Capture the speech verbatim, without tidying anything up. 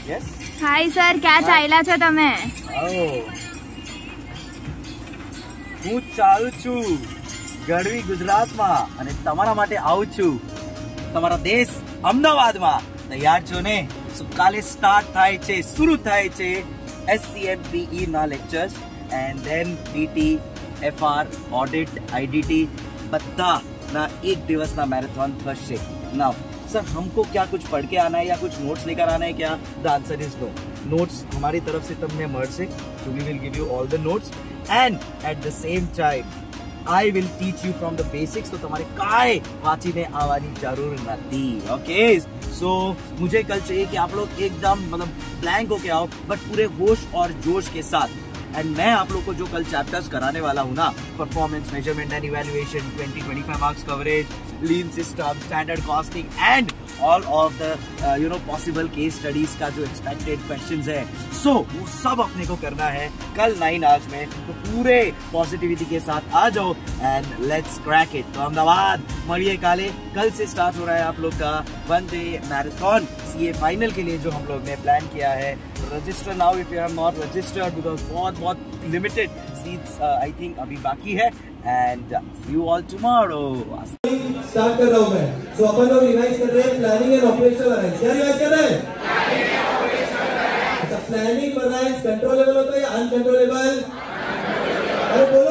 Yes હાય sir, ક્યાં ચાલ્યા છો તમે? હું ચાલુ છું ગઢવી ગુજરાતમાં અને તમારા માટે આવું છું તમારા દેશ અમદાવાદમાં. તૈયાર છો ને? સો કાલે સ્ટાર્ટ થાય છે, શરૂ થાય છે એસસીએમપીઈ ના lectures and then PT, FR, audit, IDT બધા ना एक दिवस ना मैराथन थर्सडे. नाउ सर हमको क्या कुछ पढ़ के आना है या कुछ नोट्स लेकर आना है क्या? The answer is no. Notes हमारी तरफ से तुमने मर्से, so we will give you all the notes and at the same time I will teach you from the basics. तो तुम्हारे काय वांचीने आवानी जरूर नहीं. ओके सो मुझे कल चाहिए कि आप लोग एकदम मतलब ब्लैंक होके आओ बट पूरे होश और जोश के साथ. एंड मैं आप लोग को जो कल चैप्टर्स कराने वाला हूँ ना, performance measurement and evaluation, twenty twenty five marks coverage, lean system, standard costing and all of the you know possible case studies का जो एक्सपेक्टेड क्वेश्चंस है, सो so, वो सब अपने को करना है कल नाइन आवर्स में. तो पूरे पॉजिटिविटी के साथ आ जाओ एंड लेट्स क्रैक इट. तो अहमदाबाद मरिए काले. कल से स्टार्ट हो रहा है आप लोग का one day marathon CA final के लिए जो हम लोग ने प्लान किया है. Register now if you have not registered because बहुत बहुत लिमिटेड सीट्स आई थिंक अभी बाकी है. And see you all tomorrow. Start कर रहा हूं मैं. सो अपन लोग रिवाइज कर रहे हैं प्लानिंग एंड ऑपरेशनल अरेंज. क्या रिवाइज कर रहे हैं? अच्छा, प्लानिंग बनाए कंट्रोलेबल होता है या अनकंट्रोलेबल? अरे